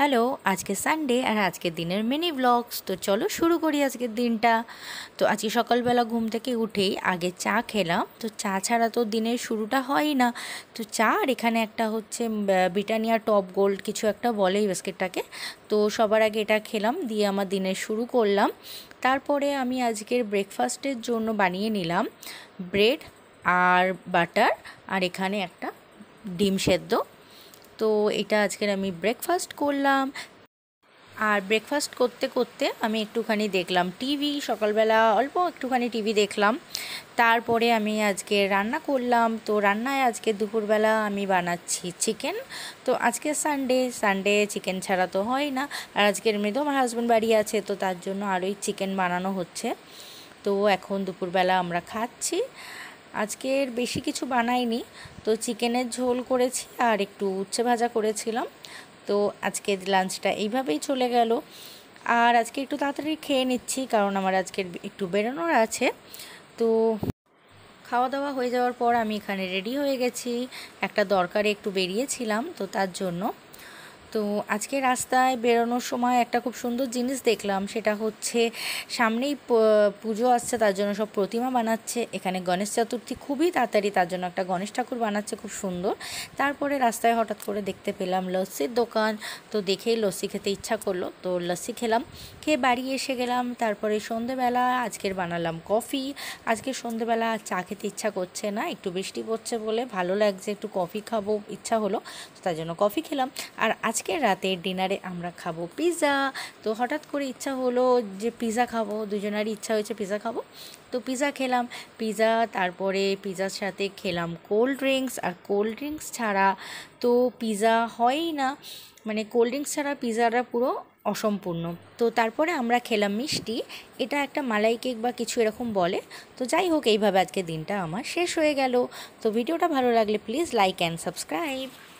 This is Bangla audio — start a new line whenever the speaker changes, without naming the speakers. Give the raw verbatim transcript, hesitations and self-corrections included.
হ্যালো, আজকে সানডে আর আজকের দিনের মিনি ব্লগস। তো চলো শুরু করি আজকের দিনটা। তো আজকে সকালবেলা ঘুম থেকে উঠেই আগে চা খেলাম। তো চা ছাড়া তো দিনের শুরুটা হয়ই না। তো চা আর এখানে একটা হচ্ছে ব্রিটানিয়া টপ গোল্ড কিছু একটা বলে এই বিস্কিটটাকে। তো সবার আগে এটা খেলাম, দিয়ে আমার দিনের শুরু করলাম। তারপরে আমি আজকের ব্রেকফাস্টের জন্য বানিয়ে নিলাম ব্রেড আর বাটার, আর এখানে একটা ডিম সেদ্ধ। তো এটা আজকের আমি ব্রেকফাস্ট করলাম। আর ব্রেকফাস্ট করতে করতে আমি একটুখানি দেখলাম টিভি, সকালবেলা অল্প একটুখানি টিভি দেখলাম। তারপরে আমি আজকে রান্না করলাম। তো রান্নায় আজকে দুপুরবেলা আমি বানাচ্ছি চিকেন। তো আজকে সানডে, সানডে চিকেন ছাড়া তো হয় না। আর আজকের এমনিতেও আমার হাজব্যান্ড বাড়ি আছে, তো তার জন্য আরোই চিকেন বানানো হচ্ছে। তো এখন দুপুরবেলা আমরা খাচ্ছি। আজকের বেশি কিছু বানাইনি, তো চিকেনের ঝোল করেছি আর একটু উচ্ছে ভাজা করেছিলাম। তো আজকের লাঞ্চটা এইভাবেই চলে গেল। আর আজকে একটু তাড়াতাড়ি খেয়ে নিচ্ছি, কারণ আমার আজকের একটু বেরোনোর আছে। তো খাওয়া দাওয়া হয়ে যাওয়ার পর আমি এখানে রেডি হয়ে গেছি, একটা দরকারে একটু বেরিয়েছিলাম, তো তার জন্য। তো আজকে রাস্তায় বেরোনোর সময় একটা খুব সুন্দর জিনিস দেখলাম, সেটা হচ্ছে সামনেই পুজো আসছে, তার জন্য সব প্রতিমা বানাচ্ছে। এখানে গণেশ চতুর্থী খুবই তাড়াতাড়ি, তার জন্য একটা গণেশ ঠাকুর বানাচ্ছে খুব সুন্দর। তারপরে রাস্তায় হঠাৎ করে দেখতে পেলাম লস্যির দোকান। তো দেখেই লস্যি খেতে ইচ্ছা করলো, তো লস্যি খেলাম। খেয়ে বাড়ি এসে গেলাম। তারপরে সন্ধেবেলা আজকের বানালাম কফি। আজকে সন্ধেবেলা চা খেতে ইচ্ছা করছে না, একটু বৃষ্টি পড়ছে বলে ভালো লাগছে, একটু কফি খাবো ইচ্ছা হলো, তার জন্য কফি খেলাম। আর আজকে রাতের ডিনারে আমরা খাবো পিৎজা। তো হঠাৎ করে ইচ্ছা হলো যে পিৎজা খাবো, দুজনেরই ইচ্ছা হয়েছে পিৎজা খাবো। তো পিৎজা খেলাম। পিৎজা, তারপরে পিৎজার সাথে খেলাম কোল্ড ড্রিঙ্কস। আর কোল্ড ড্রিঙ্কস ছাড়া তো পিৎজা হয়ই না, মানে কোল্ড ড্রিঙ্কস ছাড়া পিৎজাটা পুরো অসম্পূর্ণ। তো তারপরে আমরা খেলাম মিষ্টি, এটা একটা মালাই কেক বা কিছু এরকম বলে। তো যাই হোক, এইভাবে আজকে দিনটা আমার শেষ হয়ে গেল। তো ভিডিওটা ভালো লাগলে প্লিজ লাইক অ্যান্ড সাবস্ক্রাইব।